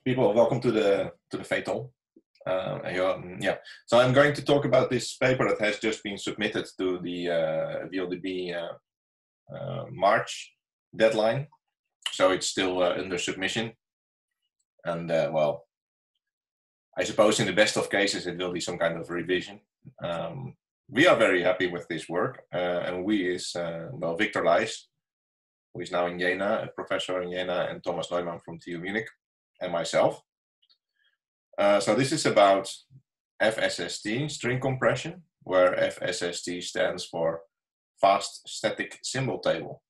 People, welcome to the Phaeton. Yeah, so I'm going to talk about this paper that has just been submitted to the VLDB March deadline. So it's still under submission, and well, I suppose in the best of cases it will be some kind of revision. We are very happy with this work, and we is well, Victor Leijs, who is now in Jena, a professor in Jena, and Thomas Neumann from TU Munich, and myself. So this is about FSST, string compression, where FSST stands for Fast Static Symbol Table.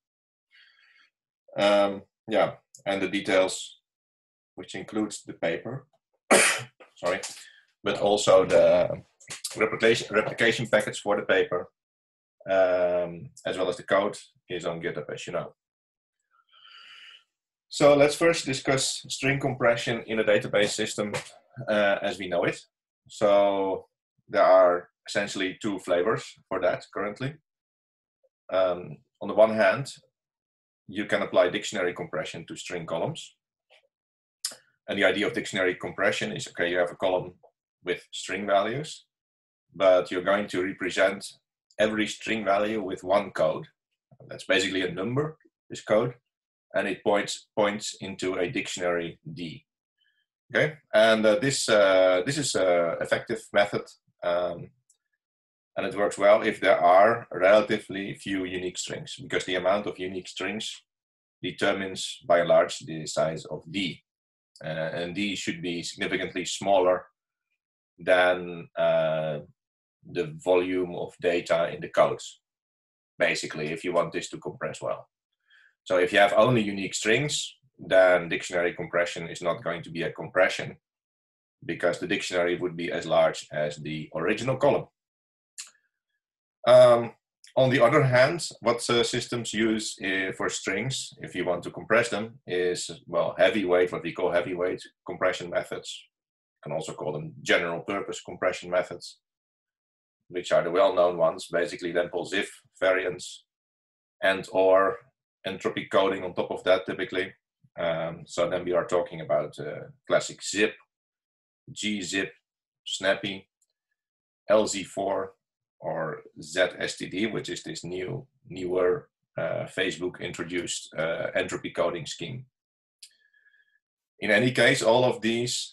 Yeah, and the details, which includes the paper, sorry, but also the replication package for the paper, as well as the code, is on GitHub, as you know. So let's first discuss string compression in a database system as we know it. So there are essentially two flavors for that currently. On the one hand, you can apply dictionary compression to string columns. And the idea of dictionary compression is, okay, you have a column with string values, but you're going to represent every string value with one code. That's basically a number, this code, and it points into a dictionary D. Okay, and this is an effective method, and it works well if there are relatively few unique strings, because the amount of unique strings determines by and large the size of D, and D should be significantly smaller than the volume of data in the codes, basically, if you want this to compress well. So if you have only unique strings, then dictionary compression is not going to be a compression, because the dictionary would be as large as the original column. On the other hand, what systems use for strings, if you want to compress them, is, well, heavyweight, what we call heavyweight compression methods. You can also call them general purpose compression methods, which are the well-known ones, basically Lempel-Ziff variants, and or entropy coding on top of that typically. So then we are talking about classic zip, gzip, snappy, LZ4, or ZSTD, which is this newer Facebook introduced entropy coding scheme. In any case, all of these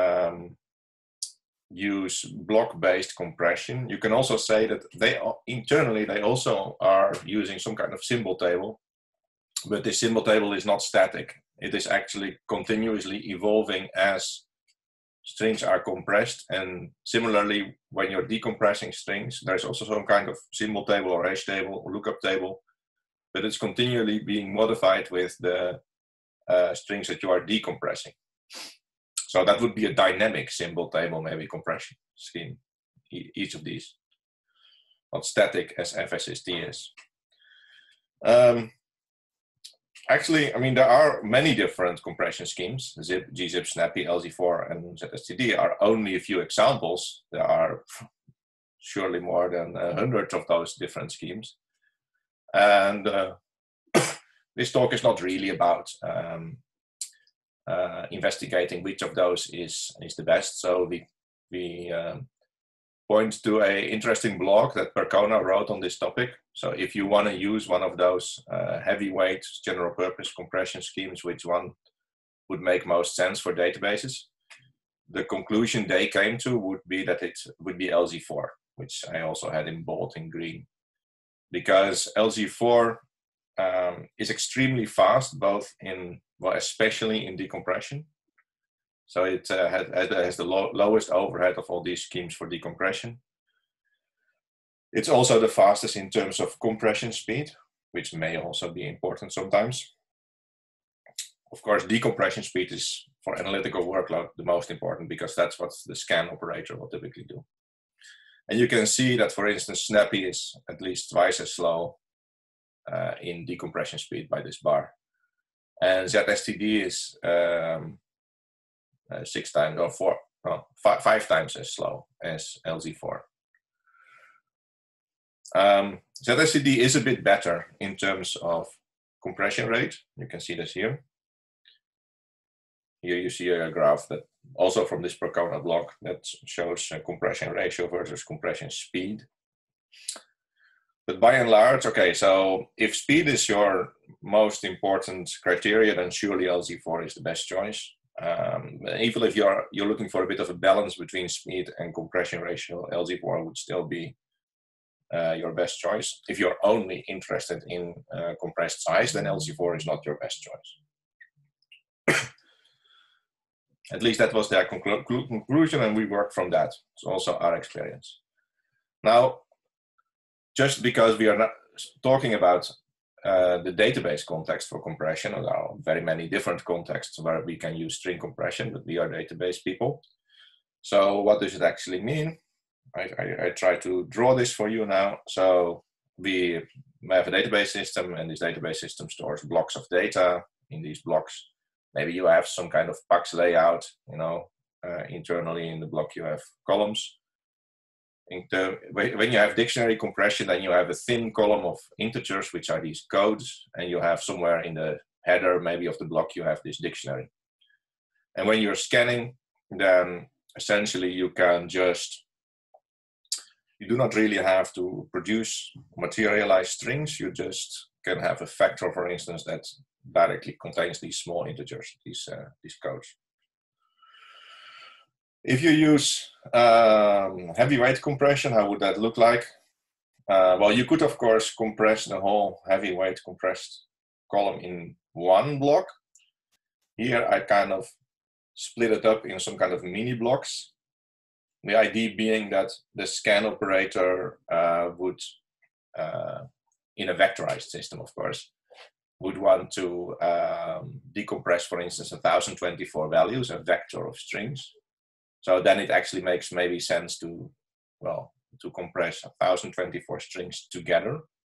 use block-based compression. You can also say that they internally they also are using some kind of symbol table, but this symbol table is not static. It is actually continuously evolving as strings are compressed, and similarly, when you're decompressing strings, there's also some kind of symbol table or hash table or lookup table, but it's continually being modified with the strings that you are decompressing. So that would be a dynamic symbol table, maybe compression scheme, each of these. Not static as FSST is. Actually, I mean, there are many different compression schemes. Zip, gzip, snappy, LZ4, and ZSTD are only a few examples. There are surely more than hundreds of those different schemes. And this talk is not really about investigating which of those is the best. So we point to an interesting blog that Percona wrote on this topic. So if you want to use one of those heavyweight general purpose compression schemes, which one would make most sense for databases, the conclusion they came to would be that it would be LZ4, which I also had in bold in green, because LZ4 is extremely fast, both in, well, especially in decompression. So it has the lowest overhead of all these schemes for decompression. It's also the fastest in terms of compression speed, which may also be important sometimes. Of course, decompression speed is, for analytical workload, the most important, because that's what the scan operator will typically do. And you can see that, for instance, Snappy is at least twice as slow in decompression speed by this bar. And ZSTD is 6 times or 5 times as slow as LZ4. ZSTD is a bit better in terms of compression rate. You can see this here. here you see a graph that also from this Percona blog that shows compression ratio versus compression speed. But by and large, okay, so if speed is your most important criteria, then surely LZ4 is the best choice. Even if you're looking for a bit of a balance between speed and compression ratio, LZ4 would still be your best choice. If you're only interested in compressed size, then LZ4 is not your best choice. At least that was their conclusion, and we worked from that. It's also our experience. Now, just because we are not talking about the database context for compression, there are very many different contexts where we can use string compression, but we are database people. So what does it actually mean? I try to draw this for you now. So we have a database system, and this database system stores blocks of data. In these blocks, maybe you have some kind of PAX layout, you know, internally in the block you have columns. When you have dictionary compression, then you have a thin column of integers, which are these codes, and you have somewhere in the header, maybe of the block, you have this dictionary. And when you're scanning, then essentially you do not really have to produce materialized strings. You just can have a vector, for instance, that directly contains these small integers, these codes. If you use heavyweight compression, how would that look like? Well, you could, of course, compress the whole heavyweight compressed column in one block. Here, I kind of split it up in some kind of mini blocks. The idea being that the scan operator would, in a vectorized system, of course, would want to decompress, for instance, 1024 values, a vector of strings. So then it actually makes maybe sense to compress 1024 strings together.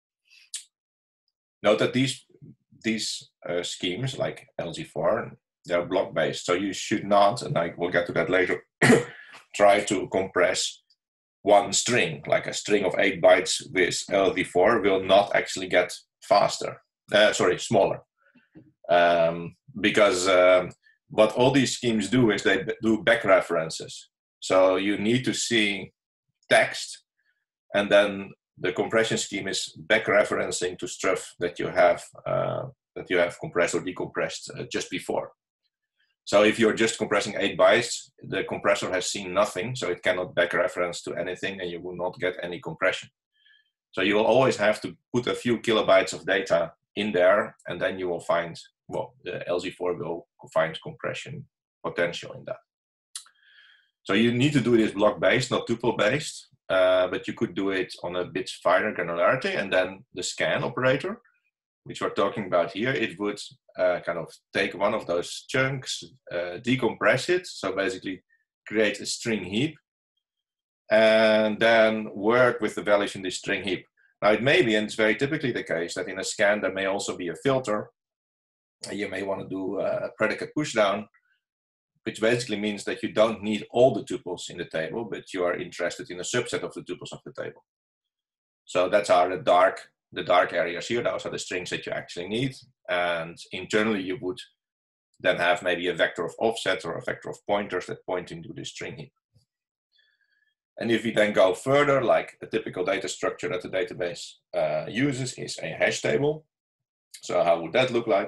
Note that these schemes, like LZ4, they're block-based, so you should not, and we'll get to that later, try to compress one string, like a string of 8 bytes with LZ4 will not actually get smaller. Because what all these schemes do is they do back references. So you need to see text, and then the compression scheme is back referencing to stuff that you have compressed or decompressed just before. So if you're just compressing 8 bytes, the compressor has seen nothing, so it cannot back reference to anything, and you will not get any compression. So you will always have to put a few kilobytes of data in there, and then you will find, well, the LZ4 will find compression potential in that. So you need to do this block-based, not tuple-based, but you could do it on a bit finer granularity, and then the scan operator, which we're talking about here, it would kind of take one of those chunks, decompress it, so basically create a string heap, and then work with the values in this string heap. Now it may be, and it's very typically the case, that in a scan there may also be a filter. You may want to do a predicate pushdown, which basically means that you don't need all the tuples in the table, but you are interested in a subset of the tuples of the table. So that's the dark areas here. Those are the strings that you actually need. And internally you would then have maybe a vector of offset or a vector of pointers that point into the string heap. And if we then go further, like a typical data structure that the database uses is a hash table. So how would that look like?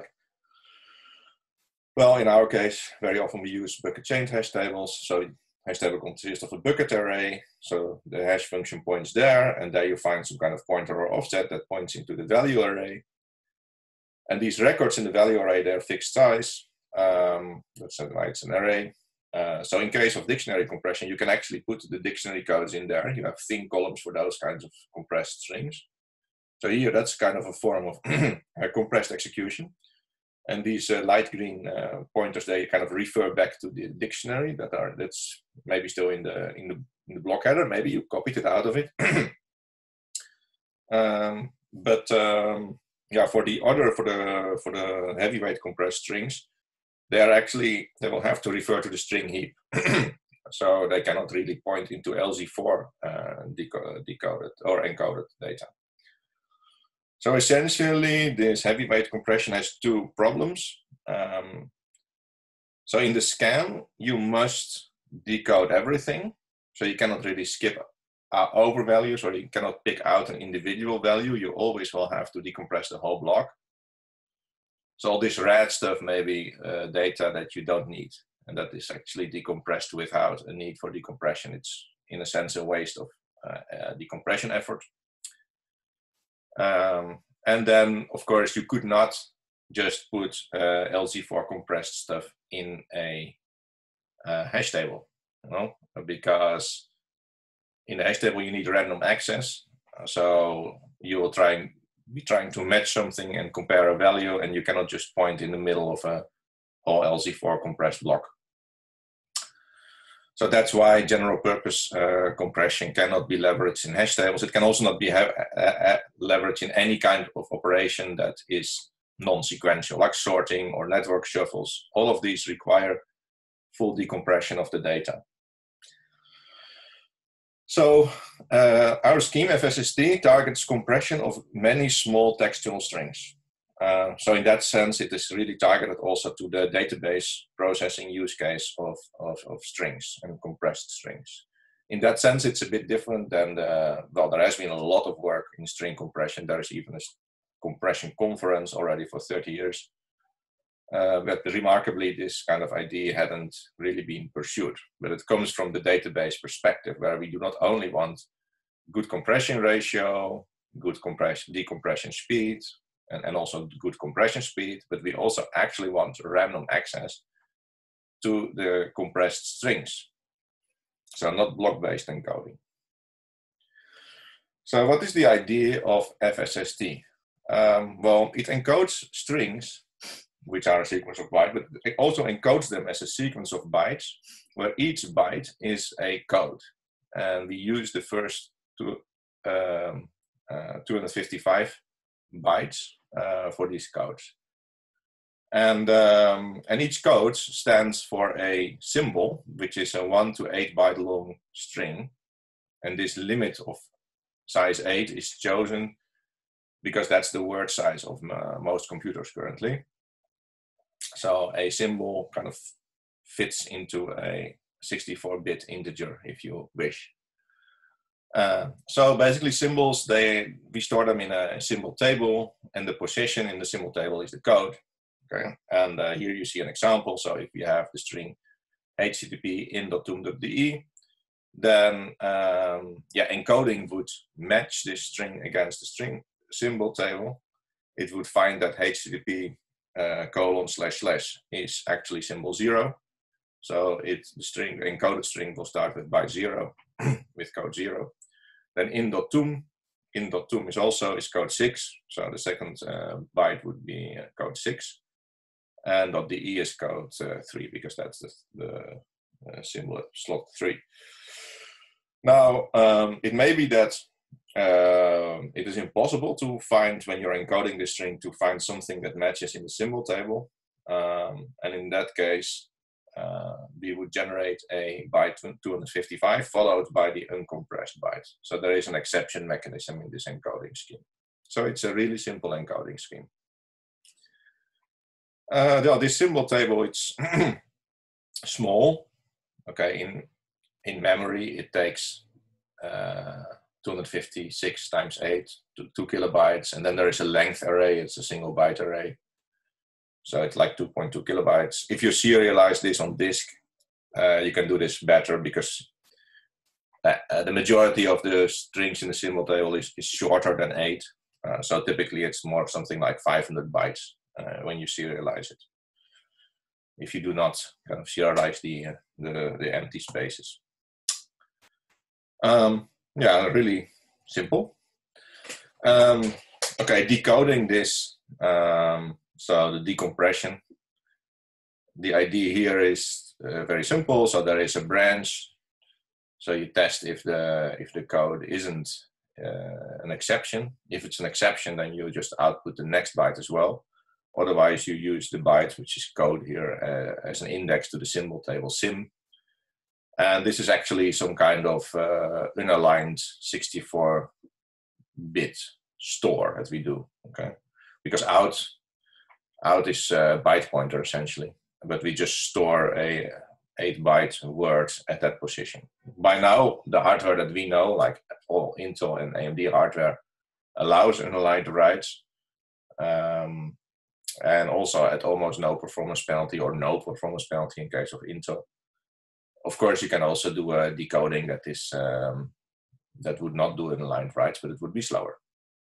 Well, in our case, very often we use bucket chained hash tables. So hash table consists of a bucket array. So the hash function points there, and there you find some kind of pointer or offset that points into the value array. And these records in the value array, they're fixed size. That's why it's an array. So in case of dictionary compression, you can actually put the dictionary codes in there. You have thin columns for those kinds of compressed strings. So here, that's kind of a form of a compressed execution. And these light green pointers, they kind of refer back to the dictionary that's maybe still in the block header. Maybe you copied it out of it. Yeah, for the heavyweight compressed strings, they will have to refer to the string heap. So they cannot really point into LZ4 decoded or encoded data. So essentially, this heavyweight compression has two problems. So in the scan, you must decode everything. So you cannot really skip over values, or you cannot pick out an individual value. You always will have to decompress the whole block. So all this red stuff may be data that you don't need, and that is actually decompressed without a need for decompression. It's in a sense a waste of decompression effort. And then, of course, you could not just put LZ4 compressed stuff in a hash table, you know, because in the hash table you need random access. So you will be trying to match something and compare a value, and you cannot just point in the middle of a whole LZ4 compressed block. So that's why general purpose compression cannot be leveraged in hash tables. It can also not be leveraged in any kind of operation that is non-sequential, like sorting or network shuffles. All of these require full decompression of the data. So our scheme FSST targets compression of many small textual strings. So in that sense, it is really targeted also to the database processing use case of strings and compressed strings. In that sense, it's a bit different than well, there has been a lot of work in string compression. There is even a compression conference already for 30 years. But remarkably, this kind of idea hadn't really been pursued. But it comes from the database perspective, where we do not only want good compression ratio, good decompression speed, and also good compression speed, but we also actually want random access to the compressed strings. So not block-based encoding. So what is the idea of FSST? Well, it encodes strings, which are a sequence of bytes, but it also encodes them as a sequence of bytes, where each byte is a code. And we use the first 255 bytes for these codes. And each code stands for a symbol, which is a 1 to 8 byte long string. And this limit of size 8 is chosen because that's the word size of most computers currently. So a symbol kind of fits into a 64-bit integer if you wish. So basically symbols, we store them in a symbol table, and the position in the symbol table is the code. Okay, and here you see an example. So if you have the string http in.toom.de, then encoding would match this string against the string symbol table. It would find that http :/ is actually symbol 0. So the encoded string will start with byte 0 with code 0. Then in.toom is code 6. So the second byte would be code 6. And .de is code 3, because that's the symbol slot 3. Now, it may be that it is impossible to find, when you're encoding the string, to find something that matches in the symbol table. And in that case, we would generate a byte 255 followed by the uncompressed byte. So there is an exception mechanism in this encoding scheme. So it's a really simple encoding scheme. This symbol table, it's small. Okay, in memory it takes 256 times 8 to 2 kilobytes, and then there is a length array. It's a single byte array, so it's like 2.2 kilobytes. If you serialize this on disk, you can do this better, because the majority of the strings in the symbol table is shorter than 8. So typically it's more something like 500 bytes when you serialize it, if you do not kind of serialize the empty spaces. Really simple. Okay, decoding this, so the decompression. The idea here is very simple. So there is a branch. So you test if the code isn't an exception. If it's an exception, then you just output the next byte as well. Otherwise, you use the byte, which is code here, as an index to the symbol table sim. And this is actually some kind of unaligned 64-bit store that we do. Okay, because out is byte pointer essentially. but we just store a 8-byte word at that position. By now, the hardware that we know, like all Intel and AMD hardware, allows unaligned writes, and also at almost no performance penalty or no performance penalty in case of Intel. Of course, you can also do a decoding that is that would not do unaligned writes, but it would be slower.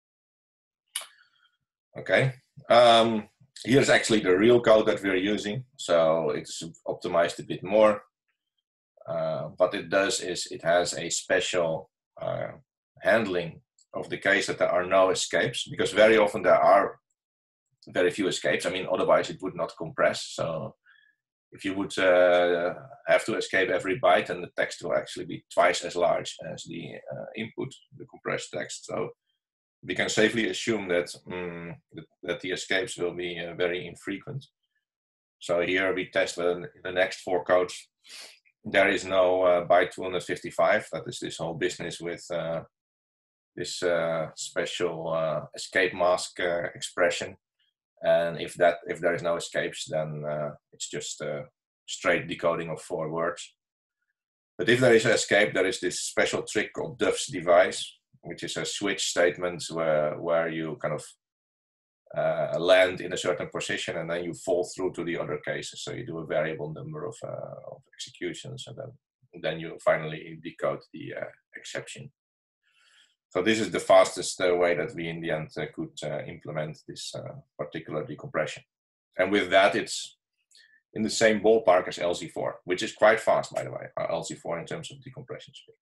Okay. Here's actually the real code that we're using. So it's optimized a bit more. What it does is it has a special handling of the case that there are no escapes, because very often there are very few escapes. I mean, otherwise it would not compress. So if you would have to escape every byte, then the text will actually be twice as large as the input, the compressed text. So we can safely assume that that the escapes will be very infrequent. So here we test the next 4 codes. There is no byte 255. That is this whole business with this special escape mask expression. And if there is no escapes, then it's just a straight decoding of 4 words. But if there is an escape, there is this special trick called Duff's device, which is a switch statement where you kind of land in a certain position and then you fall through to the other cases. So you do a variable number of executions, and then you finally decode the exception. So this is the fastest way that we in the end could implement this particular decompression. And with that, it's in the same ballpark as LZ4, which is quite fast, by the way, LZ4 in terms of decompression speed.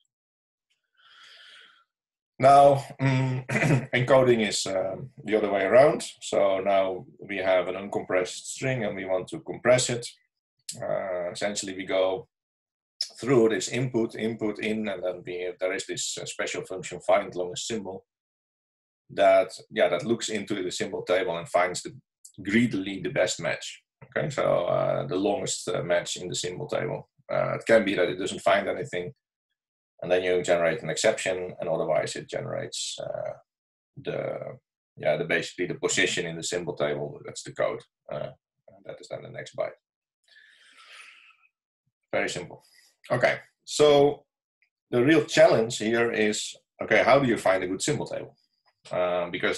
Now, encoding is the other way around. So now we have an uncompressed string and we want to compress it. Essentially, we go through this input in, and then there is this special function find longest symbol that looks into the symbol table and finds greedily the best match. Okay, so the longest match in the symbol table. It can be that it doesn't find anything, and then you generate an exception, and otherwise it generates basically the position in the symbol table. That's the code. That is then the next byte. Very simple. Okay, so the real challenge here is, okay, how do you find a good symbol table? Because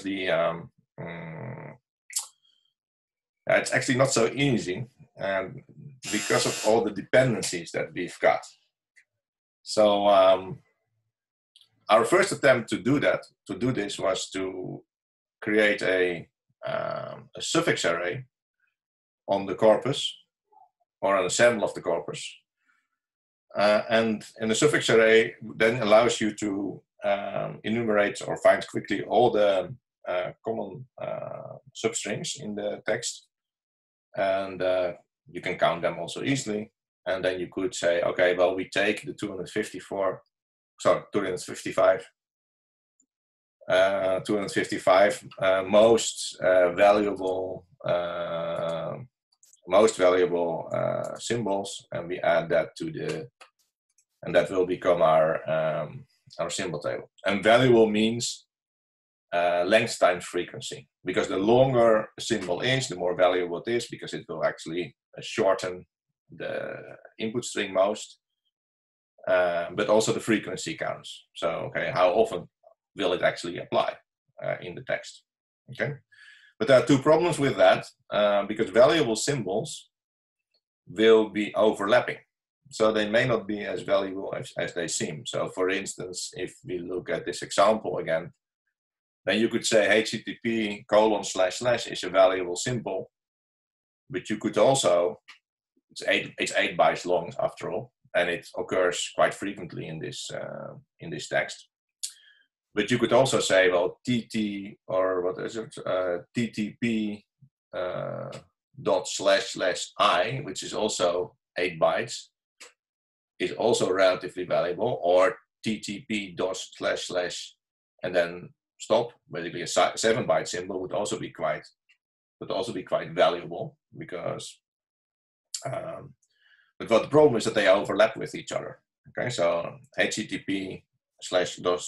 it's actually not so easy, because of all the dependencies that we've got. So our first attempt to do this was to create a suffix array on the corpus, or an ensemble of the corpus. And the suffix array then allows you to enumerate or find quickly all the common substrings in the text. And you can count them also easily. And then you could say, okay, well, we take the 255 most valuable symbols, and we add that and that will become our symbol table. And valuable means length times frequency, because the longer a symbol is, the more valuable it is, because it will actually shorten the input string most, but also the frequency counts. So, okay, how often will it actually apply in the text? Okay, but there are 2 problems with that, because valuable symbols will be overlapping. So they may not be as valuable as they seem. So for instance, if we look at this example again, then you could say HTTP : / is a valuable symbol, but you could also, it's 8 bytes long after all, and it occurs quite frequently in this text. But you could also say, well, TT, or what is it, TTP .// which is also 8 bytes, is also relatively valuable, or TTP .// and then stop. Basically, a 7-byte symbol would also be quite valuable, because. But what the problem is that they overlap with each other. Okay, so HTTP /DOS :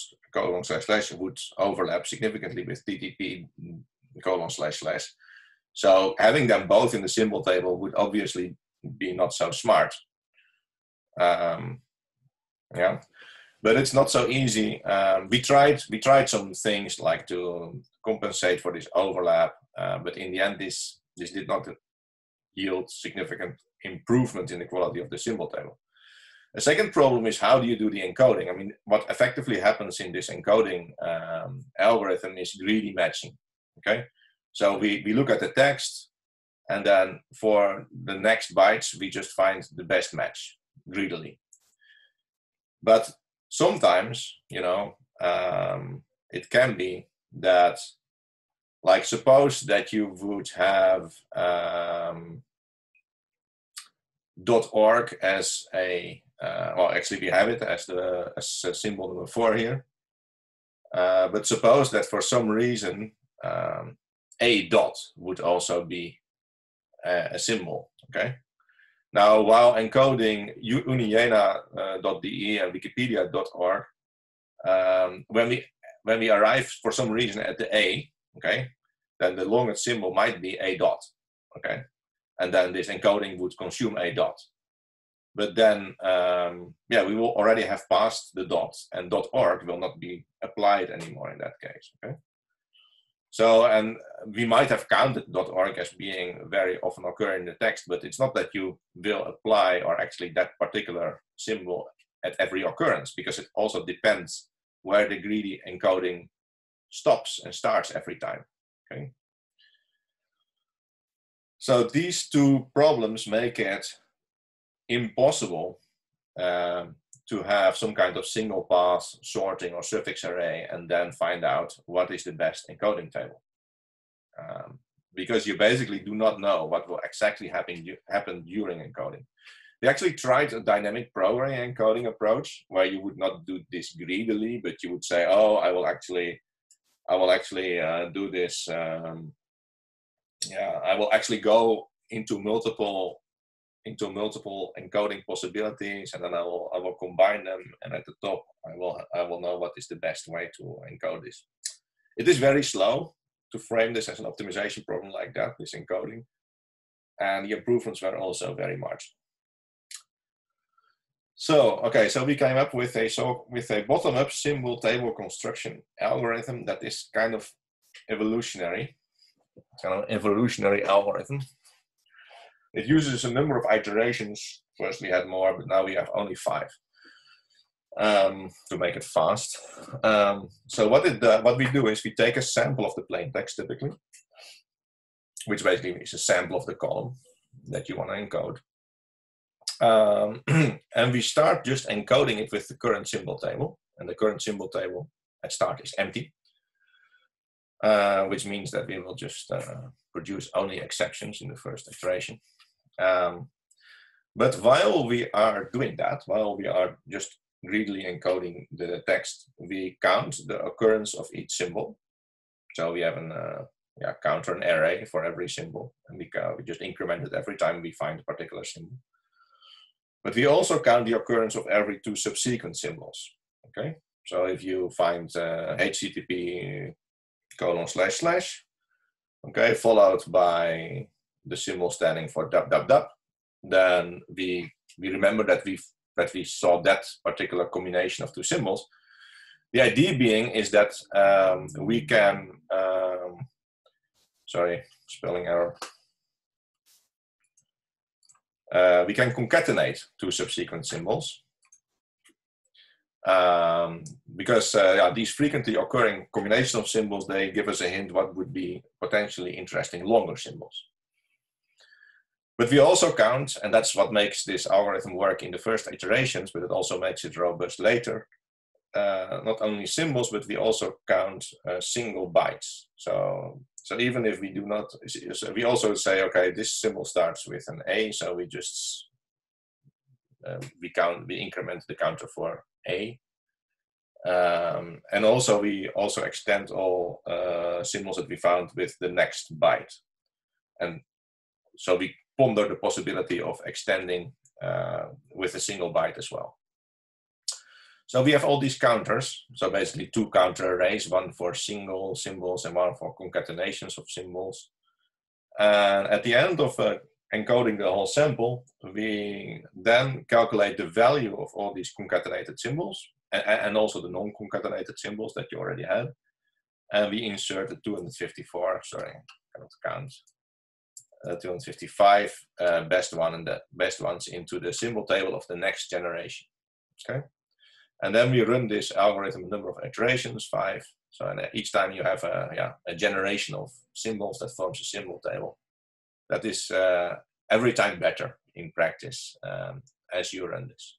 / would overlap significantly with TTP : //. So having them both in the symbol table would obviously be not so smart. Yeah, but it's not so easy. We tried some things like to compensate for this overlap, but in the end, this did not yield significant improvement in the quality of the symbol table. The second problem is, how do you do the encoding? I mean, what effectively happens in this encoding algorithm is greedy matching. Okay, so we look at the text, and then for the next bytes, we just find the best match greedily. But sometimes, you know, it can be that, like, suppose that you would have .org as a, well, actually we have it as a symbol number 4 here. But suppose that for some reason a dot would also be a symbol, okay? Now, while encoding uniena.de and wikipedia.org, when we arrive for some reason at the A, okay, then the longest symbol might be a dot, okay? And then this encoding would consume a dot. But then, yeah, we will already have passed the dot, and .org will not be applied anymore in that case, okay? So, and we might have counted .org as being very often occurring in the text, but it's not that you will apply or actually that particular symbol at every occurrence, because it also depends where the greedy encoding stops and starts every time, okay? So these two problems make it impossible to have some kind of single pass sorting or suffix array and then find out what is the best encoding table. Because you basically do not know what will exactly happen during encoding. We actually tried a dynamic programming encoding approach where you would not do this greedily, but you would say, oh, I will actually do this. Yeah, I will actually go into multiple encoding possibilities, and then I will combine them, and at the top I will know what is the best way to encode this. It is very slow to frame this as an optimization problem like that, this encoding, and the improvements were also very marginal. So okay, so we came up with a bottom-up symbol table construction algorithm that is kind of evolutionary. It's kind of an evolutionary algorithm. It uses a number of iterations. First we had more, but now we have only 5 to make it fast. So what we do is we take a sample of the plain text typically, which basically is a sample of the column that you want to encode. And we start just encoding it with the current symbol table. And the current symbol table at start is empty, which means that we will just produce only exceptions in the first iteration. But while we are doing that, while we are just greedily encoding the text, we count the occurrence of each symbol. So we have counter an array for every symbol, and we just increment it every time we find a particular symbol. But we also count the occurrence of every 2 subsequent symbols. Okay, so if you find HTTP : / okay, followed by the symbol standing for //, then we remember that we saw that particular combination of 2 symbols. The idea being is that we can, sorry, spelling error. We can concatenate 2 subsequent symbols. Because these frequently occurring combination of symbols, they give us a hint what would be potentially interesting longer symbols. But we also count, and that's what makes this algorithm work in the first iterations, but it also makes it robust later, not only symbols, but we also count single bytes. So even if we do not, we also say, okay, this symbol starts with an A, so we just, we increment the counter for A. And also we also extend all symbols that we found with the next byte. And so we ponder the possibility of extending with a single byte as well. So we have all these counters. So basically 2 counter arrays, one for single symbols and one for concatenations of symbols. And at the end of encoding the whole sample, we then calculate the value of all these concatenated symbols and also the non-concatenated symbols that you already had. And we insert the 254, sorry, I cannot count, 255 best ones into the symbol table of the next generation. Okay, and then we run this algorithm a number of iterations, 5. So each time you have a generation of symbols that forms a symbol table. That is every time better in practice as you run this.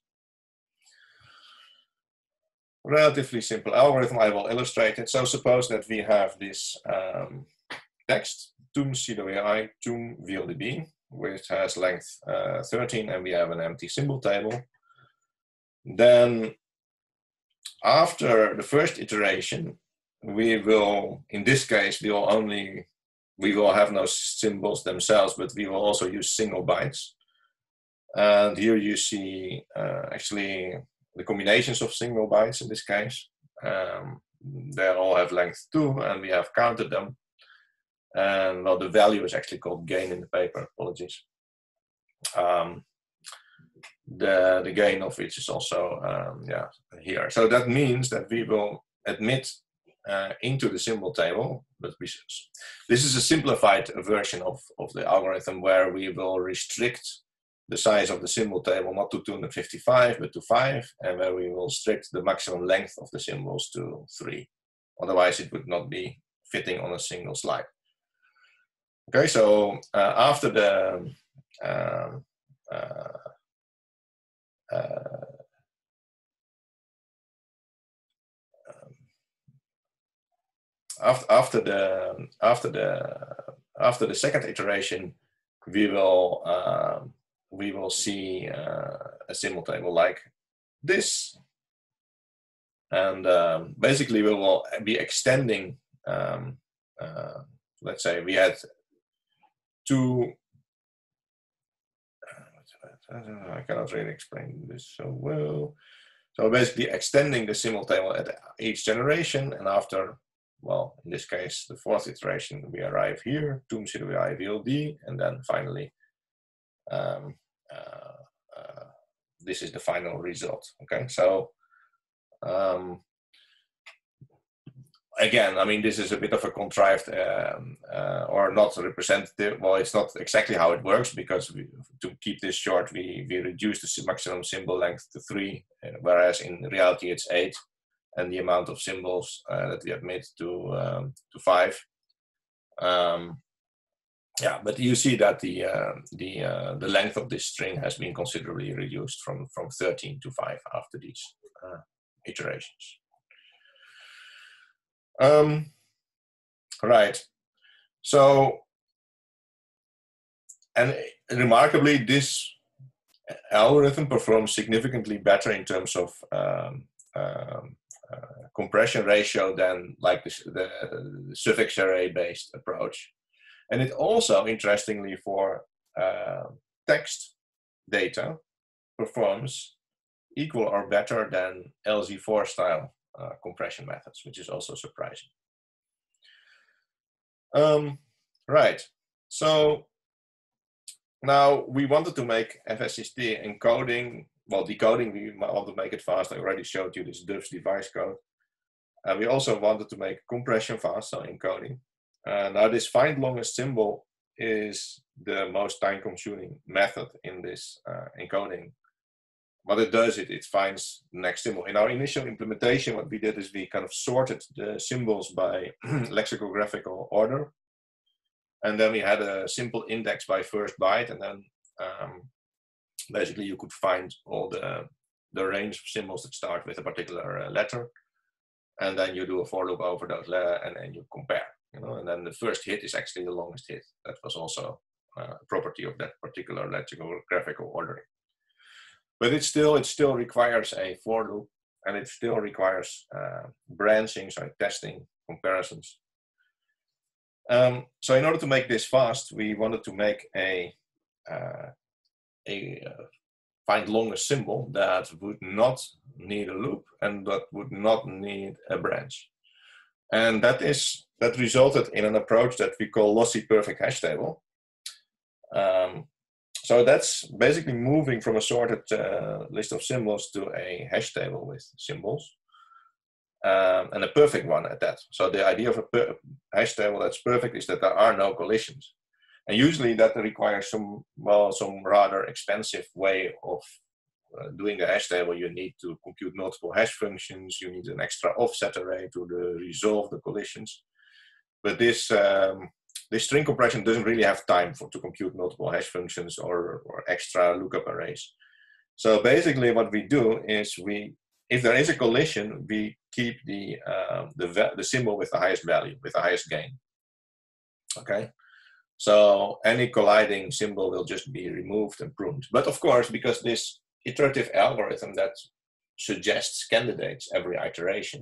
Relatively simple algorithm. I will illustrate it. So suppose that we have this text, tum CWI, tum VLDB, which has length 13, and we have an empty symbol table. Then after the first iteration, we will, in this case, we will have no symbols themselves, but we will also use single bytes. And here you see actually the combinations of single bytes in this case. They all have length 2, and we have counted them. And well, the value is actually called gain in the paper, apologies. The gain of which is also here. So that means that we will admit into the symbol table, but this is a simplified version of the algorithm where we will restrict the size of the symbol table not to 255 but to 5, and where we will restrict the maximum length of the symbols to 3. Otherwise it would not be fitting on a single slide. Okay, so after the after the second iteration, we will see a symbol table like this, and basically we will be extending. Let's say we had 2. I cannot really explain this so well. So basically extending the symbol table at each generation, and after, well, in this case, the 4th iteration, we arrive here, tum CWI VLD, and then finally, this is the final result. Okay, so again, I mean, this is a bit of a contrived or not representative. Well, it's not exactly how it works, because to keep this short, we reduce the maximum symbol length to 3, whereas in reality it's 8, and the amount of symbols that we admit to 5. Yeah, but you see that the length of this string has been considerably reduced from 13 to 5 after these iterations. Right. So, and remarkably, this algorithm performs significantly better in terms of compression ratio than like the suffix array based approach. And it also, interestingly, for text data performs equal or better than LZ4 style compression methods, which is also surprising. Right, so now we wanted to make FSCT encoding, well, decoding, we want to make it fast. I already showed you this Duvs device code. We also wanted to make compression fast, so encoding. Now this find longest symbol is the most time-consuming method in this encoding. What it does, it finds the next symbol. In our initial implementation, what we did is we kind of sorted the symbols by lexicographical order. And then we had a simple index by first byte, and then basically you could find all the range of symbols that start with a particular letter. And then you do a for loop over those letters, and then you compare. You know, and then the first hit is actually the longest hit. That was also a property of that particular lexicographical ordering. But it still requires a for loop, and it still requires branching, so testing, comparisons. So in order to make this fast, we wanted to make a find longest symbol that would not need a loop and that would not need a branch. And that resulted in an approach that we call lossy perfect hash table, So that's basically moving from a sorted list of symbols to a hash table with symbols. And a perfect one at that. So the idea of a hash table that's perfect is that there are no collisions. And usually that requires some rather expensive way of doing the hash table. You need to compute multiple hash functions. You need an extra offset array to resolve the collisions. But this string compression doesn't really have time to compute multiple hash functions or extra lookup arrays. So basically what we do is if there is a collision, we keep the symbol with the highest value, with the highest gain. Okay, so any colliding symbol will just be removed and pruned. But of course, because this iterative algorithm that suggests candidates every iteration,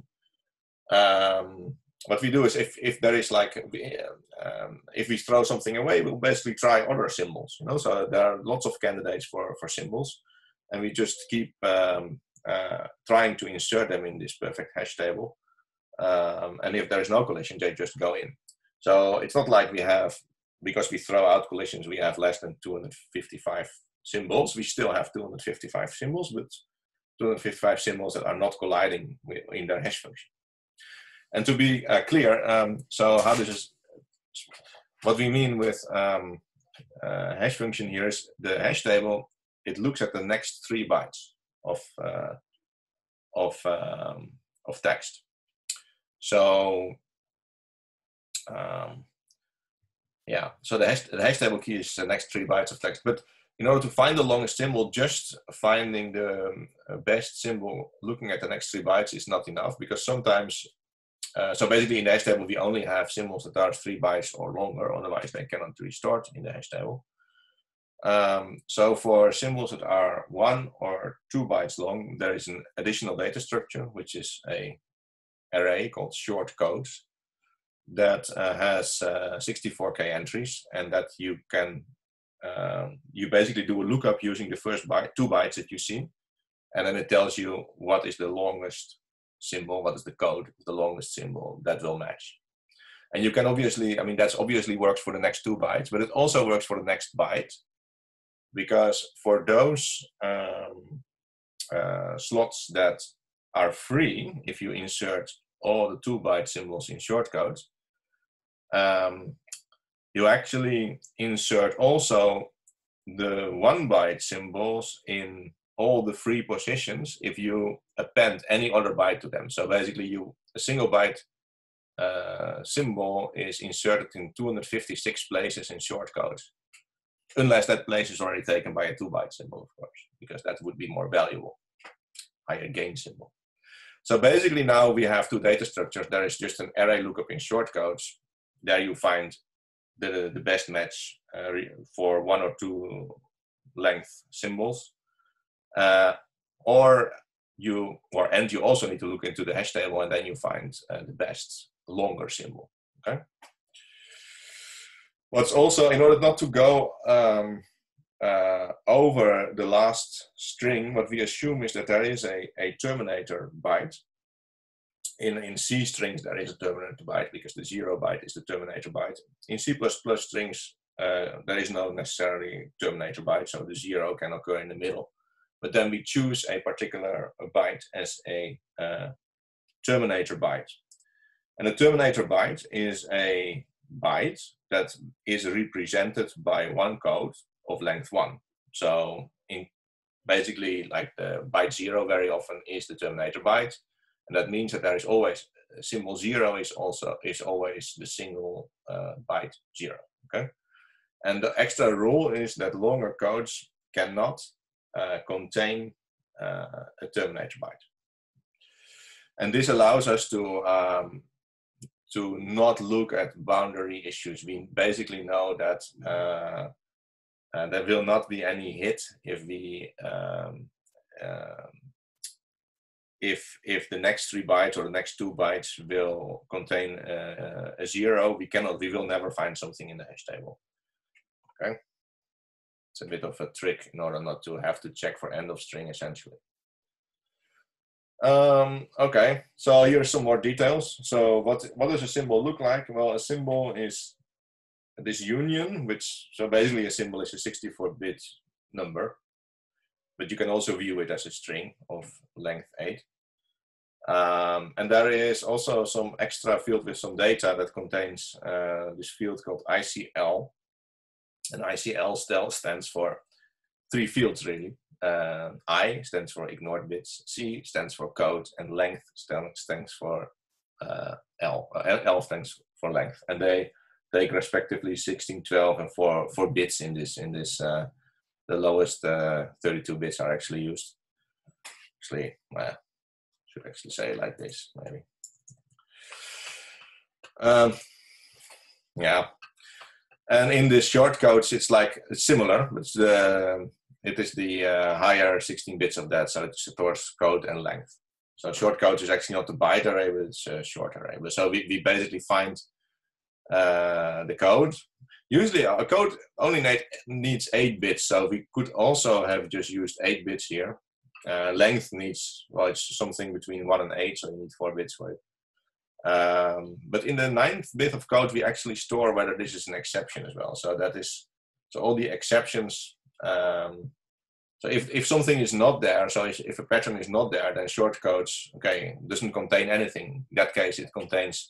what we do is if there is like if we throw something away, we'll basically try other symbols. You know, so there are lots of candidates for symbols, and we just keep trying to insert them in this perfect hash table. And if there is no collision, they just go in. So it's not like we have, because we throw out collisions, we have less than 255 symbols. We still have 255 symbols, but 255 symbols that are not colliding in their hash function. And to be clear, so how this is, what we mean with hash function here is the hash table. It looks at the next 3 bytes of text. So yeah, so the hash table key is the next 3 bytes of text. But in order to find the longest symbol, just finding the best symbol looking at the next 3 bytes is not enough, because sometimes, so basically in the hash table we only have symbols that are 3 bytes or longer, otherwise they cannot restart in the hash table. So for symbols that are 1 or 2 bytes long, there is an additional data structure, which is an array called short codes that has 64K entries, and that you can you basically do a lookup using the first 2 bytes that you see, and then it tells you what is the longest symbol, what is the code of the longest symbol that will match. And you can obviously, I mean, that's obviously works for the next 2 bytes, but it also works for the next byte, because for those slots that are free, if you insert all the 2 byte symbols in shortcodes, you actually insert also the 1 byte symbols in all the free positions if you append any other byte to them. So basically a single byte symbol is inserted in 256 places in shortcodes, unless that place is already taken by a 2 byte symbol, of course, because that would be more valuable, higher gain symbol. So basically now we have 2 data structures. There is just an array lookup in shortcodes. There you find the best match for 1 or 2 length symbols. And you also need to look into the hash table, and then you find the best longer symbol. Okay. What's also, in order not to go over the last string, what we assume is that there is a terminator byte. In C strings, there is a terminator byte because the 0 byte is the terminator byte. In C++ strings, there is no necessarily terminator byte, so the 0 can occur in the middle. But then we choose a particular byte as a terminator byte. And a terminator byte is a byte that is represented by 1 code of length 1. So basically, like the byte 0 very often is the terminator byte. And that means that there is always, symbol 0 is always the single byte 0, okay? And the extra rule is that longer codes cannot contain a terminator byte. And this allows us to not look at boundary issues. We basically know that there will not be any hit if we if the next 3 bytes or the next 2 bytes will contain a 0, we will never find something in the hash table. Okay, it's a bit of a trick in order not to have to check for end of string, essentially. Okay, so here's some more details. So what does a symbol look like? Well, a symbol is this union, which, so basically a symbol is a 64-bit number, but you can also view it as a string of length 8. And there is also some extra field with some data that contains this field called ICL. And ICL stands for 3 fields really. I stands for ignored bits, C stands for code, and length stands for L. L stands for length. And they take respectively 16, 12, and 4 bits in this. The lowest 32 bits are actually used. Actually, should actually say it like this, maybe. Yeah. And in the shortcodes, it's similar, but it is the higher 16 bits of that, so it stores code and length. So shortcodes is actually not a byte array, but it's a short array. So we basically find the code. Usually our code only needs 8 bits, so we could also have just used 8 bits here. Length needs, well, it's something between 1 and 8, so you need 4 bits for it. But in the 9th bit of code, we actually store whether this is an exception as well. So that is, so all the exceptions. So if something is not there, so if a pattern is not there, then shortcodes, okay, doesn't contain anything. In that case, it contains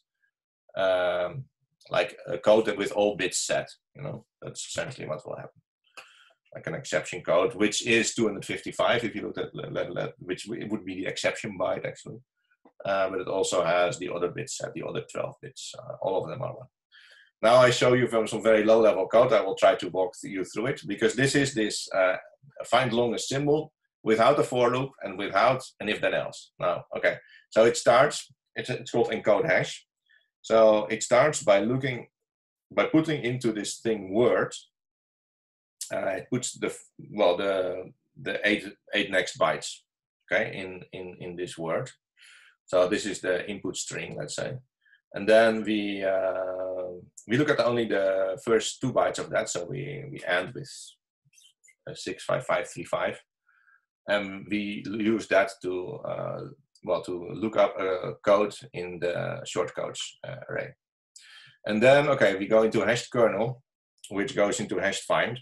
like a code with all bits set. You know, that's essentially what will happen. Like an exception code, which is 255 if you look at which it would be the exception byte actually. But it also has the other bits set, the other 12 bits. All of them are 1. Now I show you from some very low level code. I will try to walk you through it because this is this find longest symbol without a for loop and without an if then else. Now, okay, so it starts, it's called encode hash. So it starts by putting into this thing word. It puts the 8 next bytes, okay, in this word. So this is the input string, let's say, and then we look at only the first 2 bytes of that. So we end with 65535, and we use that to look up a code in the shortcodes array. And then, okay, we go into a hashed kernel, which goes into hashed find.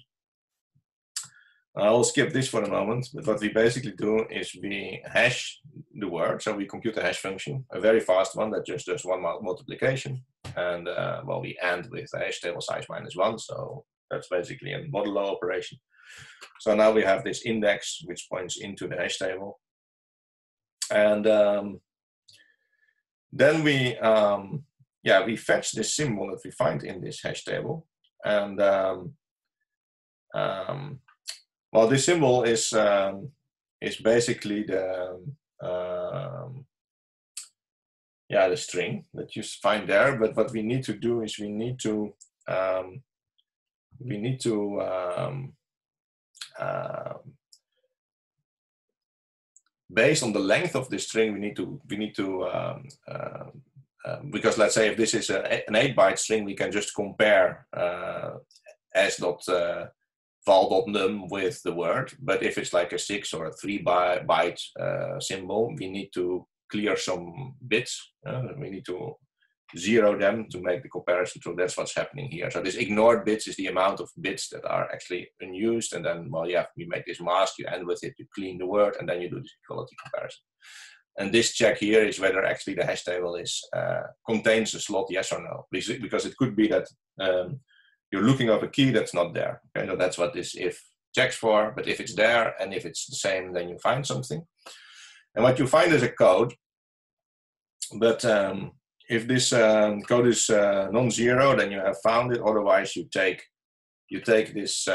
I'll skip this for a moment, but what we basically do is we hash the word. So we compute a hash function, a very fast one that just does 1 multiplication. And we end with a hash table size -1. So that's basically a modulo operation. So now we have this index which points into the hash table. And then we fetch this symbol that we find in this hash table. And well, this symbol is basically the string that you find there. But what we need to do is we need to based on the length of the string, we need to because let's say if this is an 8-byte string, we can just compare s.val.num with the word. But if it's like a 6 or a 3-byte symbol, we need to clear some bits. We need to zero them to make the comparison true. That's what's happening here. So this ignored bits is the amount of bits that are actually unused. And then, well, yeah, we make this mask, you end with it, you clean the word, and then you do this equality comparison. And this check here is whether actually the hash table contains a slot, yes or no. Because it could be that you're looking up a key that's not there. Okay, so that's what this if checks for. But if it's there and if it's the same, then you find something. And what you find is a code. But if this code is non-zero, then you have found it. Otherwise, you take this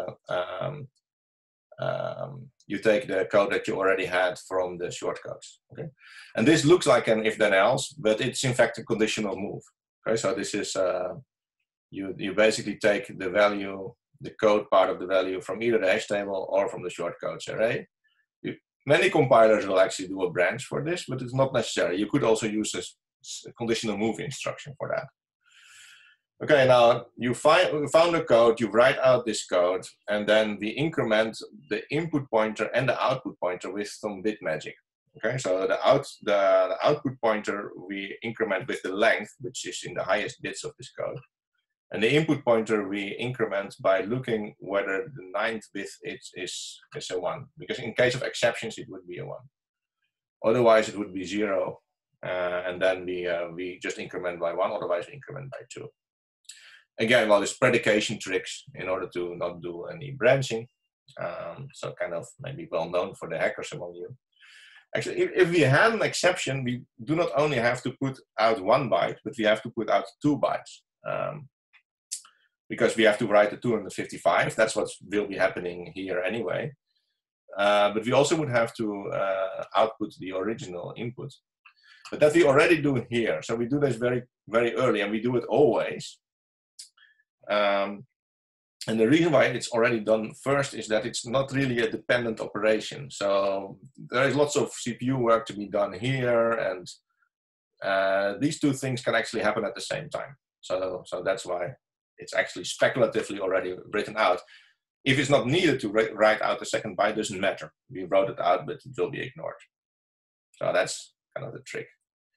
you take the code that you already had from the shortcodes. Okay, and this looks like an if then else, but it's in fact a conditional move. Okay, so this is you basically take the value, the code part of the value from either the hash table or from the shortcodes array. Many compilers will actually do a branch for this, but it's not necessary. You could also use a conditional move instruction for that. Okay, now you found the code, you write out this code, and then we increment the input pointer and the output pointer with some bit magic. Okay, so the output pointer we increment with the length, which is in the highest bits of this code. And the input pointer we increment by looking whether the 9th bit is a 1. Because in case of exceptions, it would be a 1. Otherwise, it would be 0. And then we just increment by 1, otherwise we increment by 2. Again, well, there's predication tricks in order to not do any branching. So kind of maybe well known for the hackers among you. Actually, if we had an exception, we do not only have to put out 1 byte, but we have to put out 2 bytes. Because we have to write the 255. That's what will be happening here anyway. But we also would have to output the original input. But that we already do here. So we do this very, very early, and we do it always. And the reason why it's already done first is that it's not really a dependent operation. So there is lots of CPU work to be done here, and these two things can actually happen at the same time. So that's why it's actually speculatively already written out. If it's not needed to write out the second byte, doesn't matter. We wrote it out, but it will be ignored. So that's kind of the trick.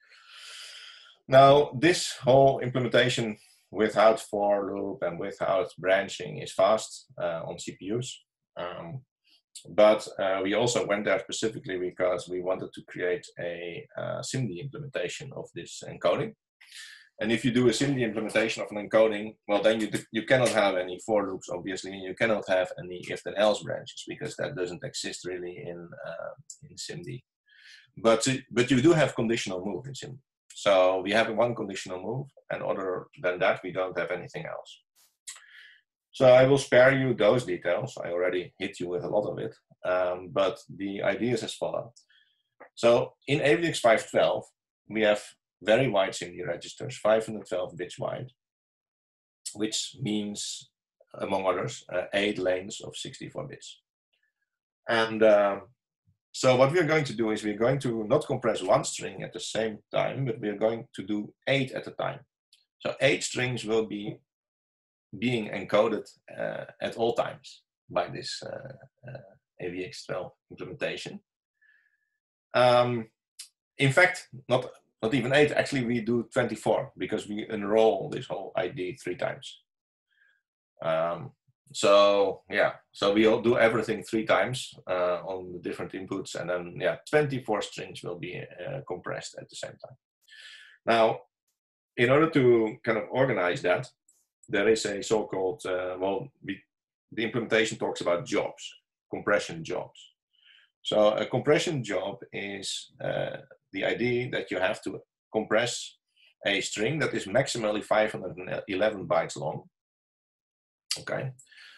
Now, this whole implementation without for loop and without branching is fast on CPUs. But we also went there specifically because we wanted to create a SIMD implementation of this encoding. And if you do a SIMD implementation of an encoding, well, then you cannot have any for loops, obviously, and you cannot have any if then else branches because that doesn't exist really in SIMD. But you do have conditional move in SIMD. So we have one conditional move, and other than that, we don't have anything else. So I will spare you those details. I already hit you with a lot of it, but the idea is as follows. So in AVX 512, we have very wide SIMD registers, 512 bits wide, which means, among others, 8 lanes of 64 bits. And so what we're going to do is we're going to not compress 1 string at the same time, but we're going to do 8 at a time. So 8 strings will be being encoded at all times by this AVX12 implementation. In fact, not even 8, actually we do 24 because we enroll this whole ID 3 times. So yeah, so we'll do everything 3 times on the different inputs, and then yeah, 24 strings will be compressed at the same time. Now, in order to kind of organize that, there is a so-called, the implementation talks about jobs, compression jobs. So a compression job is the idea that you have to compress a string that is maximally 511 bytes long. Okay.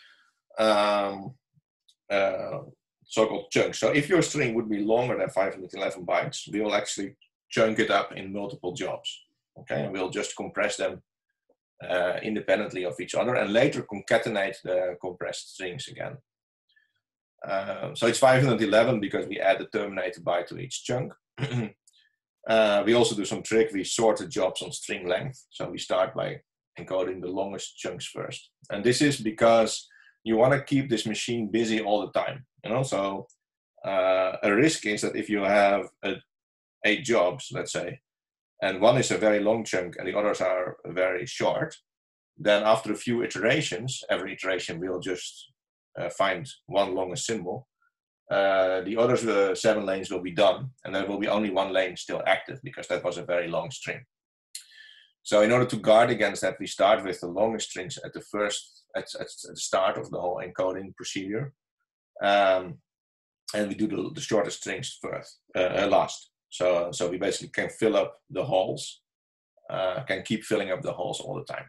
So-called chunks. So if your string would be longer than 511 bytes, we will actually chunk it up in multiple jobs. Okay, and we'll just compress them independently of each other and later concatenate the compressed strings again. So it's 511 because we add the terminator byte to each chunk. We also do some trick. We sort the jobs on string length. So we start by encoding the longest chunks first. And this is because you want to keep this machine busy all the time. You know, so a risk is that if you have 8 jobs, let's say, and one is a very long chunk and the others are very short, then after a few iterations, every iteration will just find one longest symbol. The other 7 lanes will be done, and there will be only 1 lane still active because that was a very long string. So in order to guard against that, we start with the longest strings at the start of the whole encoding procedure, and we do the shortest strings first, last. So we basically can fill up the holes, can keep filling up the holes all the time.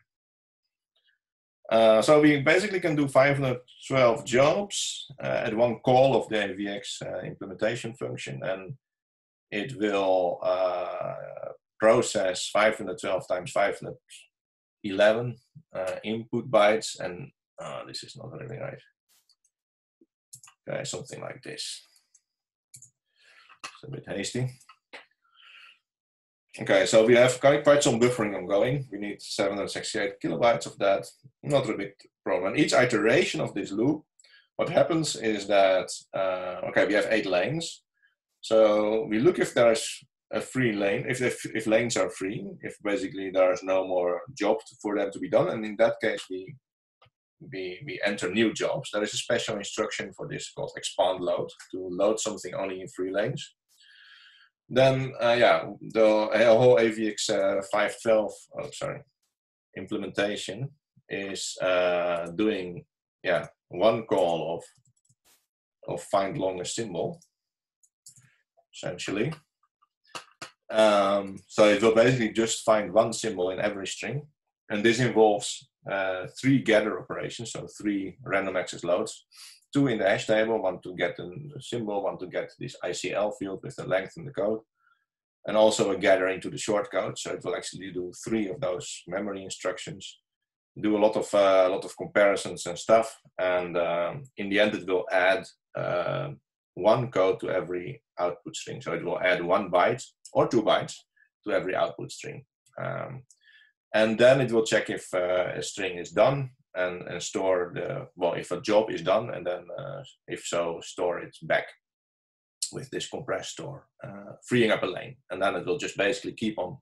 So we basically can do 512 jobs at one call of the AVX implementation function, and it will process 512 times 511 input bytes, and this is not really right. Okay, something like this. It's a bit hasty. Okay, so we have quite some buffering ongoing. We need 768 kilobytes of that. Not a big problem. Each iteration of this loop, what happens is that, okay, we have 8 lanes. So we look if there's a free lane, if lanes are free, if basically there's no more job for them to be done, and in that case we enter new jobs. There is a special instruction for this called expand load, to load something only in free lanes. Then yeah, the whole AVX 512 implementation is doing one call of find longest symbol, essentially. So it will basically just find one symbol in every string, and this involves 3 gather operations, so 3 random access loads, 2 in the hash table, 1 to get a symbol, 1 to get this ICL field with the length in the code, and also a gather into the shortcode. So it will actually do 3 of those memory instructions, do a lot of comparisons and stuff, and in the end it will add 1 code to every output string. So it will add 1 byte or 2 bytes to every output string. And then it will check if a string is done and store if a job is done, and then if so, store it back with this compressed store, freeing up a lane. And then it will just basically keep on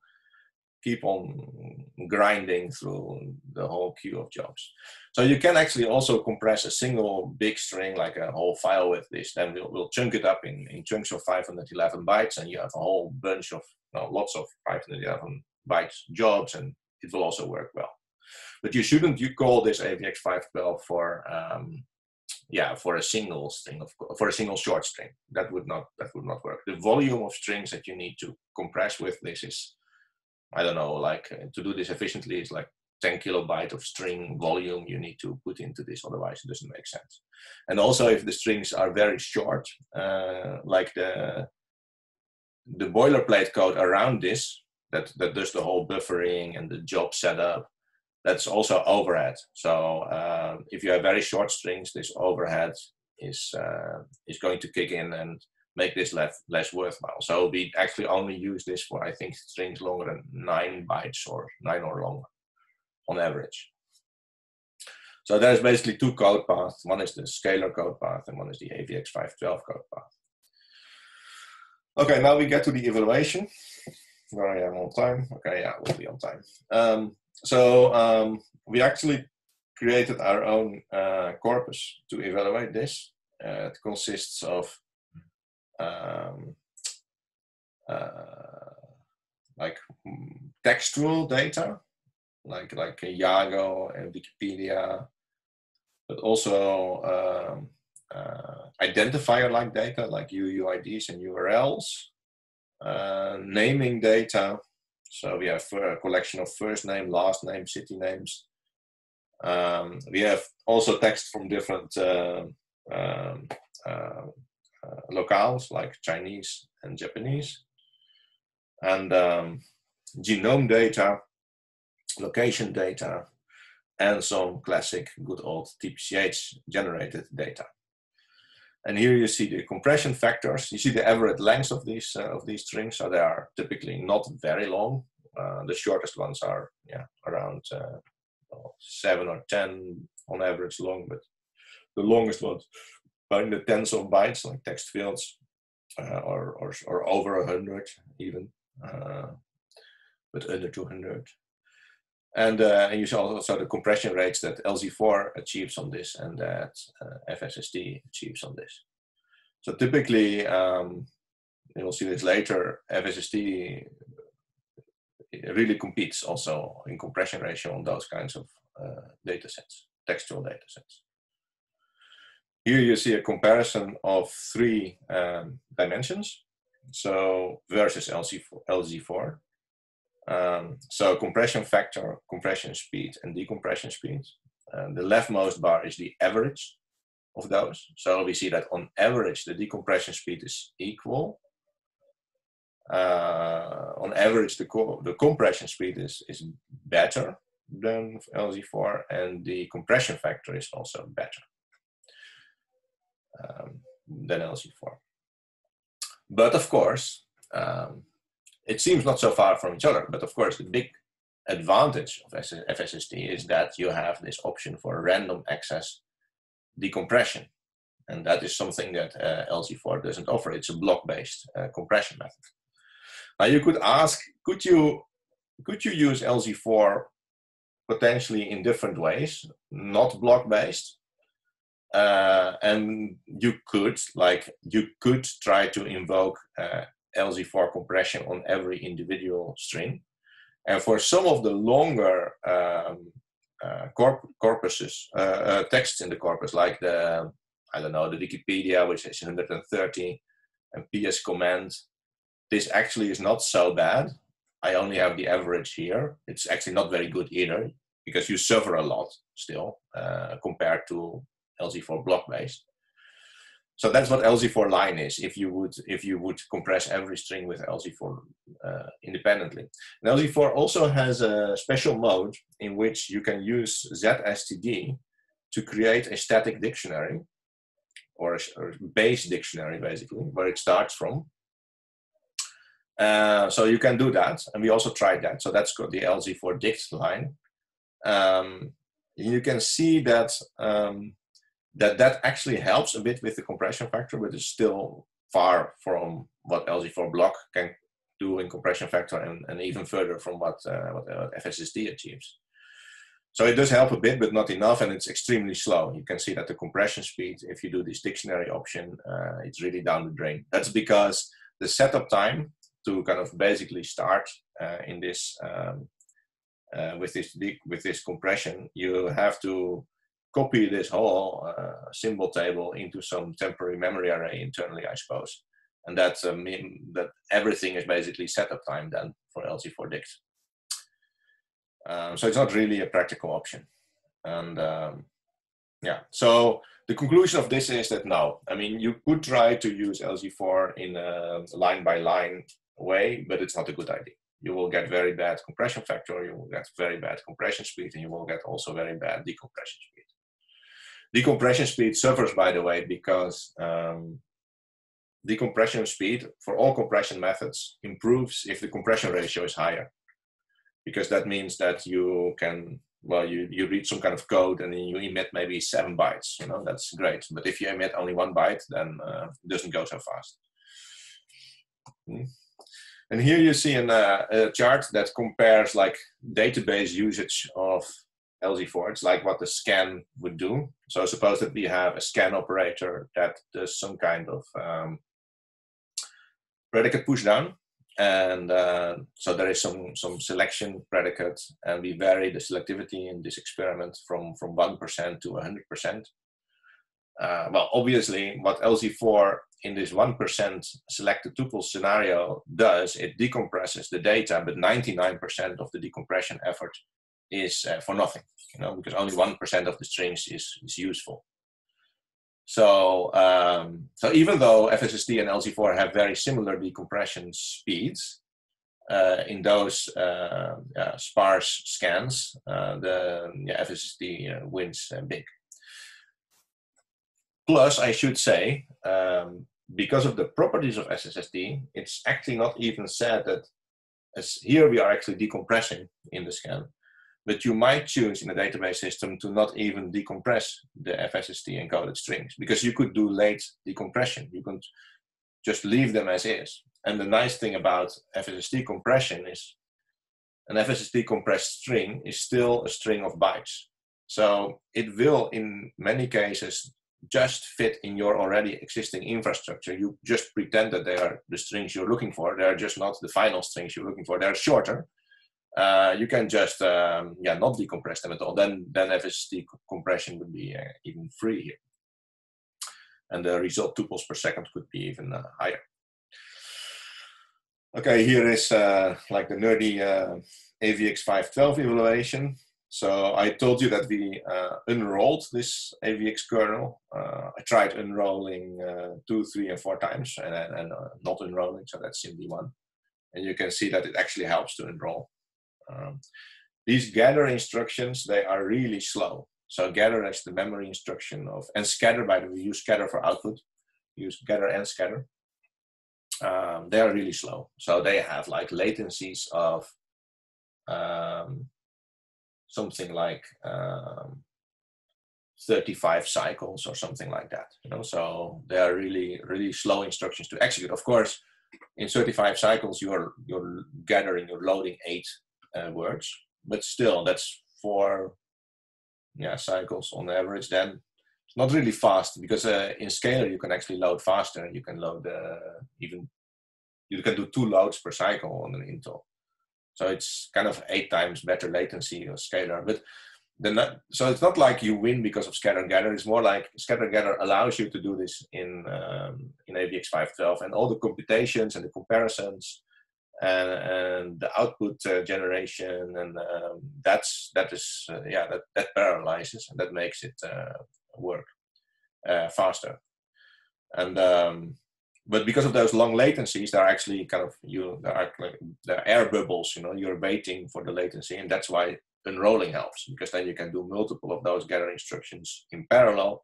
grinding through the whole queue of jobs. So you can actually also compress a single big string, like a whole file with this. Then we'll chunk it up in chunks of 511 bytes, and you have a whole bunch of, lots of 511 bytes jobs, and it will also work well. But you shouldn't call this AVX 512 for a single string, for a single short string. That would not work. The volume of strings that you need to compress with this is, I don't know, like to do this efficiently is like 10 kilobyte of string volume you need to put into this, otherwise it doesn't make sense. And also if the strings are very short, like the boilerplate code around this, that does the whole buffering and the job setup, that's also overhead. So if you have very short strings, this overhead is going to kick in and make this less worthwhile. So we actually only use this for, I think, strings longer than 9 bytes or 9 or longer on average. So there's basically 2 code paths. One is the scalar code path and one is the AVX 512 code path. Okay, now we get to the evaluation. Where I am on time. Okay, yeah, we'll be on time. We actually created our own corpus to evaluate this. It consists of like textual data, like Yago and Wikipedia, but also identifier-like data, like UUIDs and URLs. Naming data, so we have a collection of first name, last name, city names. We have also text from different locales like Chinese and Japanese, and genome data, location data, and some classic good old TPCH generated data. And here you see the compression factors. You see the average length of these strings. So they are typically not very long. The shortest ones are around 7 or 10 on average long, but the longest ones are in the tens of bytes, like text fields, or over 100 even, but under 200. And you see also the compression rates that LZ4 achieves on this and that FSSD achieves on this. So typically, you'll see this later, FSSD really competes also in compression ratio on those kinds of data sets, textual data sets. Here you see a comparison of 3 dimensions, so versus LZ4. So compression factor, compression speed, and decompression speed. The leftmost bar is the average of those. So we see that on average, the decompression speed is equal. On average, the compression speed is better than LZ4, and the compression factor is also better than LZ4. But of course, it seems not so far from each other, but of course the big advantage of FSSD is that you have this option for random access decompression. And that is something that LZ4 doesn't offer. It's a block-based compression method. Now you could ask, could you use LZ4 potentially in different ways, not block-based? And you could try to invoke LZ4 compression on every individual string. And for some of the longer corpuses, texts in the corpus, like the Wikipedia, which is 130, and PS command, this actually is not so bad. I only have the average here. It's actually not very good either, because you suffer a lot still compared to LZ4 block-based. So that's what LZ4 line is, if you would compress every string with LZ4 independently. And LZ4 also has a special mode in which you can use ZSTD to create a static dictionary, or a base dictionary, basically, where it starts from. So you can do that, and we also tried that. So that's got the LZ4 dict line. You can see that that actually helps a bit with the compression factor, but it's still far from what LZ4 block can do in compression factor, and even further from what FSSD achieves. So it does help a bit, but not enough, and it's extremely slow. You can see that the compression speed, if you do this dictionary option, it's really down the drain. That's because the setup time to kind of basically start in this with this compression, you have to copy this whole symbol table into some temporary memory array internally, I suppose, and that means that everything is basically setup time then for LZ4 dict. So it's not really a practical option, and yeah. So the conclusion of this is that no, I mean, you could try to use LZ4 in a line-by-line way, but it's not a good idea. You will get very bad compression factor, you will get very bad compression speed, and you will get also very bad decompression speed. Decompression speed suffers, by the way, because decompression speed for all compression methods improves if the compression ratio is higher, because that means that you can, well, you read some kind of code and then you emit maybe 7 bytes, you know, that's great. But if you emit only 1 byte, then it doesn't go so fast. And here you see a chart that compares like database usage of LZ4. It's like what the scan would do. So suppose that we have a scan operator that does some kind of predicate pushdown. And so there is some selection predicate, and we vary the selectivity in this experiment from 1% to 100%. Well, obviously, what LZ4 in this 1% selected tuple scenario does, it decompresses the data, but 99% of the decompression effort is for nothing, you know, because only 1% of the strings is useful. So, so even though FSSD and LZ4 have very similar decompression speeds, in those sparse scans, the FSSD wins big. Plus, I should say, because of the properties of SSSD, it's actually not even said that, as here we are actually decompressing in the scan, but you might choose in a database system to not even decompress the FSSD encoded strings, because you could do late decompression. You could just leave them as is. And the nice thing about FSSD compression is an FSSD compressed string is still a string of bytes. So it will, in many cases, just fit in your already existing infrastructure. You just pretend that they are the strings you're looking for. They're just not the final strings you're looking for. They're shorter. You can just not decompress them at all. Then FSSD compression would be even free here, and the result tuples per second could be even higher. Okay, here is like the nerdy AVX512 evaluation. So I told you that we unrolled this AVX kernel. I tried unrolling 2, 3, and 4 times, and not unrolling, so that's simply 1. And you can see that it actually helps to unroll. These gather instructions, they are really slow. So gather is the memory instruction of, and scatter, by the way, we use scatter for output. Use gather and scatter. They are really slow. So they have like latencies of something like 35 cycles or something like that. You know, so they are really, really slow instructions to execute. Of course, in 35 cycles, you're gathering, you're loading 8 words, but still that's 4 cycles on average. Then it's not really fast, because in Scalar you can actually load faster. You can load you can do 2 loads per cycle on an Intel. So it's kind of 8 times better latency of Scalar. But so it's not like you win because of scatter gather. It's more like scatter gather allows you to do this in AVX512, and all the computations and the comparisons and the output generation, and that parallelizes, and that makes it work faster. And but because of those long latencies, there are actually there are air bubbles. You're waiting for the latency, and that's why unrolling helps, because then you can do multiple of those gather instructions in parallel,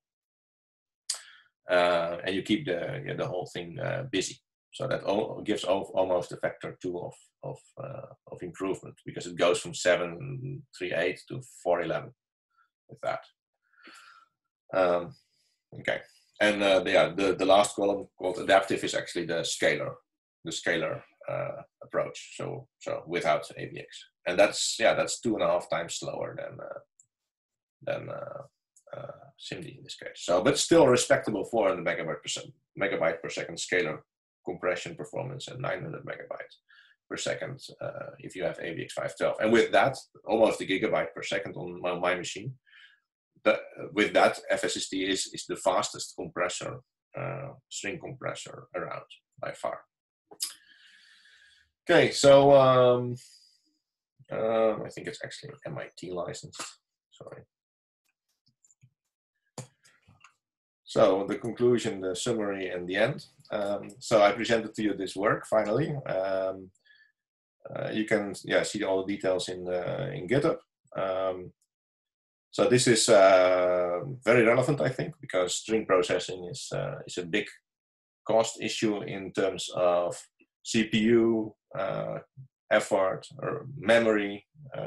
and you keep the whole thing busy. So that gives almost a factor 2 of improvement, because it goes from 738 to 411 with that. Okay, and the last column called adaptive is actually the scalar approach. So without AVX, and that's 2.5 times slower than SIMD in this case. So, but still respectable 400 megabyte per second scalar compression performance, and 900 megabytes per second if you have AVX512. And with that, almost a gigabyte per second on my machine. With that, FSSD is the fastest compressor, string compressor around by far. Okay, so I think it's actually MIT licensed. Sorry. So the conclusion, the summary, and the end. So I presented to you this work finally. You can see all the details in GitHub. So this is very relevant, I think, because string processing is a big cost issue in terms of CPU effort or memory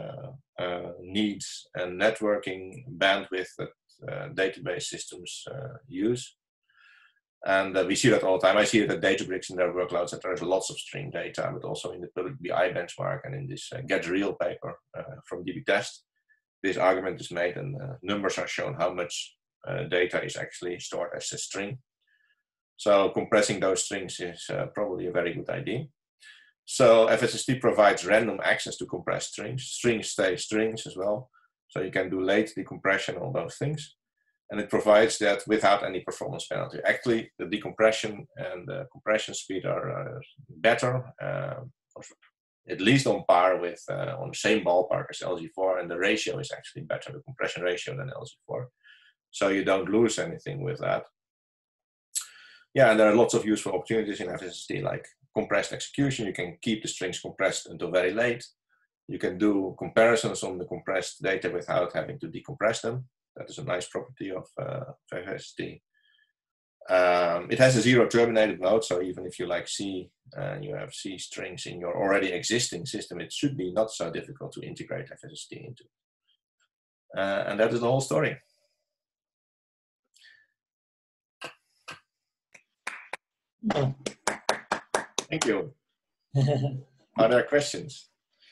needs and networking bandwidth that database systems use. And we see that all the time. I see it at Databricks in their workloads that there's lots of string data, but also in the public BI benchmark and in this GetReal paper from dbTest. This argument is made, and numbers are shown how much data is actually stored as a string. So compressing those strings is probably a very good idea. So FSSD provides random access to compressed strings. Strings stay strings as well. So you can do late decompression, all those things. And it provides that without any performance penalty. Actually, the decompression and the compression speed are better, at least on par with, on the same ballpark as LG4, and the ratio is actually better, the compression ratio, than LG4. So you don't lose anything with that. Yeah, and there are lots of useful opportunities in FSSD, like compressed execution. You can keep the strings compressed until very late. You can do comparisons on the compressed data without having to decompress them. That is a nice property of FSSD. It has a zero terminated mode, so even if you like C, you have C strings in your already existing system, it should be not so difficult to integrate FSSD into it. And that is the whole story. Oh. Thank you. Are there questions?